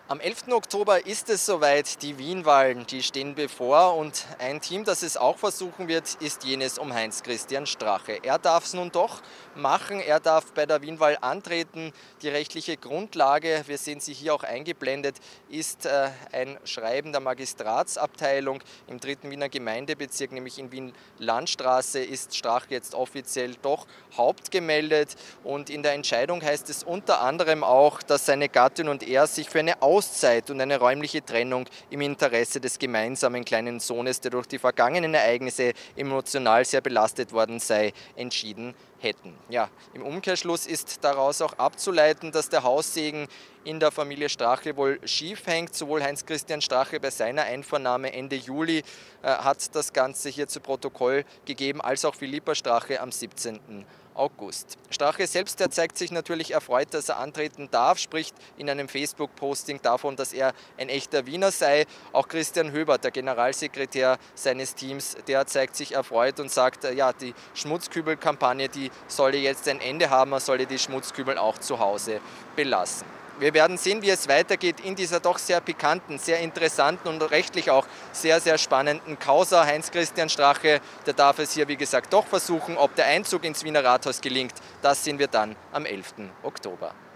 Am 11. Oktober ist es soweit, die Wien-Wahlen, die stehen bevor und ein Team, das es auch versuchen wird, ist jenes um Heinz-Christian Strache. Er darf es nun doch machen, er darf bei der Wien-Wahl antreten. Die rechtliche Grundlage, wir sehen sie hier auch eingeblendet, ist ein Schreiben der Magistratsabteilung im 3. Wiener Gemeindebezirk, nämlich in Wien-Landstraße, ist Strache jetzt offiziell doch hauptgemeldet und in der Entscheidung heißt es unter anderem auch, dass seine Gattin und er sich für eine Auszeit und eine räumliche Trennung im Interesse des gemeinsamen kleinen Sohnes, der durch die vergangenen Ereignisse emotional sehr belastet worden sei, entschieden hätten. Ja, im Umkehrschluss ist daraus auch abzuleiten, dass der Haussegen in der Familie Strache wohl schief hängt. Sowohl Heinz-Christian Strache bei seiner Einvernahme Ende Juli hat das Ganze hier zu Protokoll gegeben, als auch Philippa Strache am 17. August. Strache selbst, der zeigt sich natürlich erfreut, dass er antreten darf, spricht in einem Facebook-Posting davon, dass er ein echter Wiener sei. Auch Christian Höbert, der Generalsekretär seines Teams, der zeigt sich erfreut und sagt, ja, die Schmutzkübel-Kampagne, die solle jetzt ein Ende haben, man solle die Schmutzkübel auch zu Hause belassen. Wir werden sehen, wie es weitergeht in dieser doch sehr pikanten, sehr interessanten und rechtlich auch sehr, sehr spannenden Causa. Heinz-Christian Strache, der darf es hier, wie gesagt, doch versuchen. Ob der Einzug ins Wiener Rathaus gelingt, das sehen wir dann am 11. Oktober.